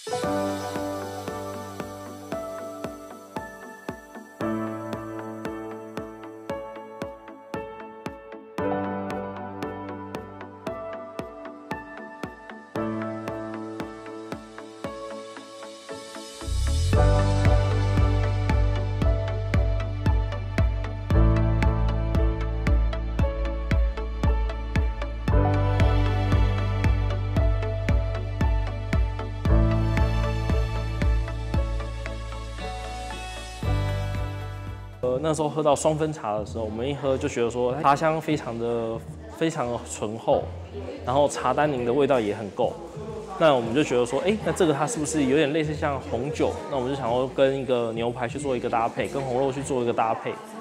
那时候喝到双分茶的时候，我们一喝就觉得说茶香非常的醇厚，然后茶单宁的味道也很够。那我们就觉得说，那这个它是不是有点类似像红酒？那我们就想要跟一个牛排去做一个搭配，跟红肉去做一个搭配。